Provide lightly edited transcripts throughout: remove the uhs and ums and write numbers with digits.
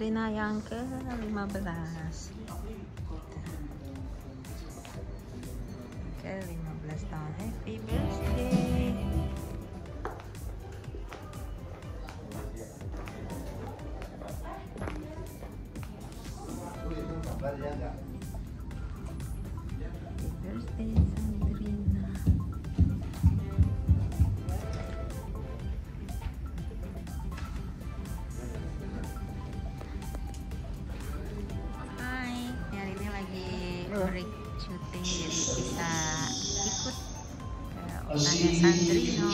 Sandrina yang ke-15. Ke-15 tahun. Happy birthday. Birthday Sandrina. Hai, hari ini lagi break syuting jadi bisa ikut ke ulangnya Sandrino.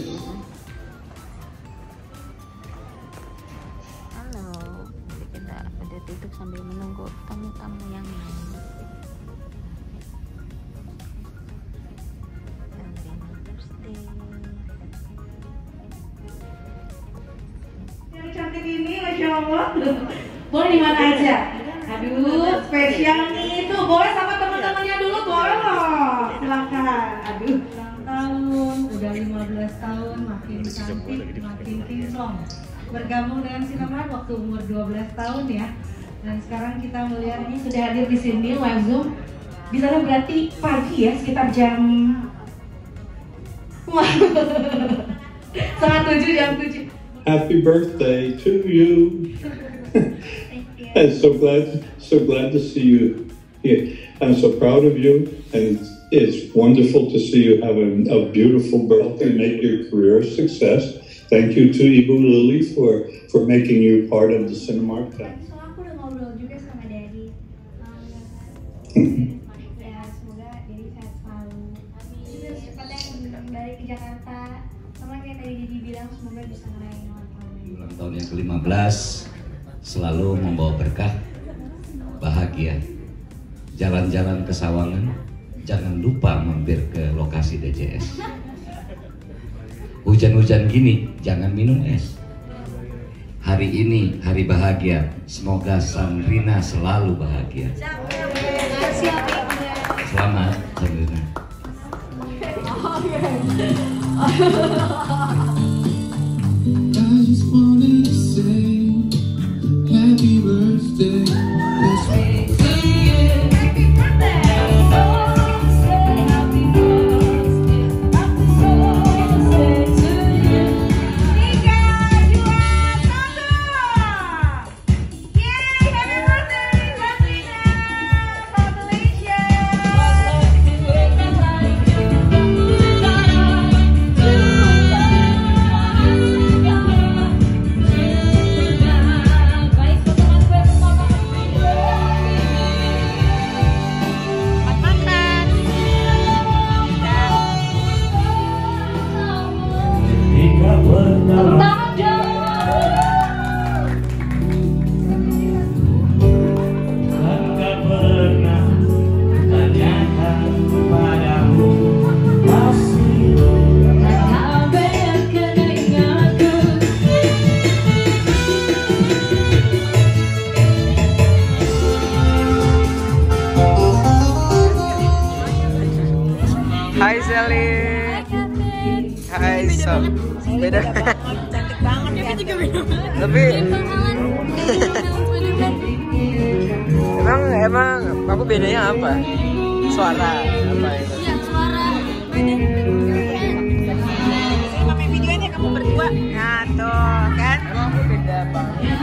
Halo, jadi kita udah duduk sambil menunggu tamu-tamu yang lain. Yang cantik ini, Masya Allah. Boleh di mana aja? Aduh, spesial nih. Itu boleh sama teman-temannya dulu, boleh loh. Silakan. Aduh, ulang tahun, udah 15 tahun, makin cantik, makin kinclong. Bergabung dengan Cinemark waktu umur 12 tahun ya. Dan sekarang kita melihat ini sudah hadir di sini live Zoom. Di sana berarti pagi ya, sekitar jam 7:30 jam 7. Happy birthday to you. I'm so glad to see you here. I'm so proud of you, and it's wonderful to see you have a beautiful birthday, make your career a success. Thank you to Ibu Lily for making you part of the Cinemark family. So aku udah ngobrol juga sama Daddy. Ya semoga Daddy sehat selalu. Juga cepatnya balik ke Jakarta. Sama kayak tadi Daddy bilang semoga bisa ngerayain ulang tahun. Ulang tahun yang ke-15 selalu membawa berkah, bahagia. Jalan-jalan ke Sawangan, jangan lupa mampir ke lokasi DJS. Hujan-hujan gini, jangan minum es. Hari ini hari bahagia, semoga Sandrina selalu bahagia. Selamat, Sandrina. I just wanted to say happy birthday. Hai Sally. Hai Sob. Beda. Cantik banget ya. Juga beda banget. Tapi emang aku bedanya apa? Suara apa itu? Iya, suara. Ini pakai videonya kamu berdua. Nah tuh kan? Emang aku beda banget.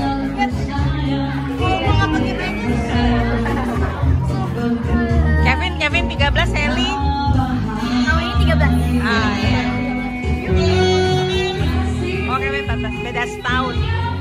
Kalau mau nggak pakai banyak. Kevin 13, Sally. Tahun ini 13. Ah iya. Oh Kevin 14, beda setahun.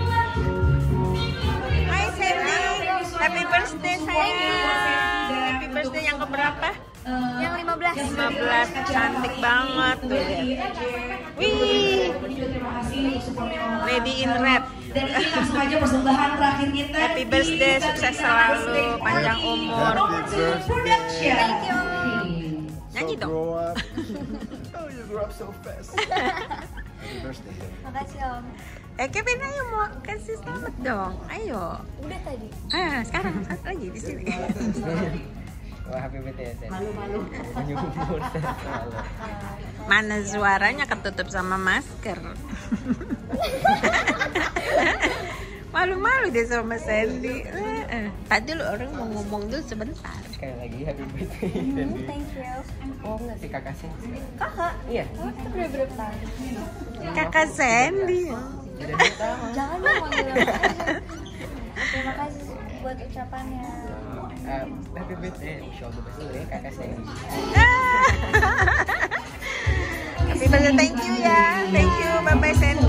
Hai Sally, happy birthday sayang. Happy birthday yang keberapa? Yang 15. 15, cantik banget tuh. Wih, Lady in Red. Dan ini langsung aja persembahan terakhir kita. Happy birthday, sukses selalu, panjang umur. Production. Nyanyi dong. Oh, you grew up so fast. Happy birthday. Makasih Om. Kevin ayo mau kasih selamat dong. Ayo. Udah tadi. Sekarang satu lagi di sini. Wah, happy birthday ya. Malu-malu. Menyumbur selalu. Mana suaranya ketutup sama masker. Malu-malu deh sama Sandy. Tadi lu orang mau ngomong dulu sebentar. Sekali lagi happy birthday. Thank you. Oh enggak sih kakak Sandy. Kakak? Iya. Itu berapa tahun? Kakak Sandy. Udah 2 tahun. Jangan dong manggil aku aja. Terima kasih buat ucapannya. Happy birthday. Show the best dulu ya kakak Sandy. Happy birthday, thank you ya. Thank you Bapak Sandy.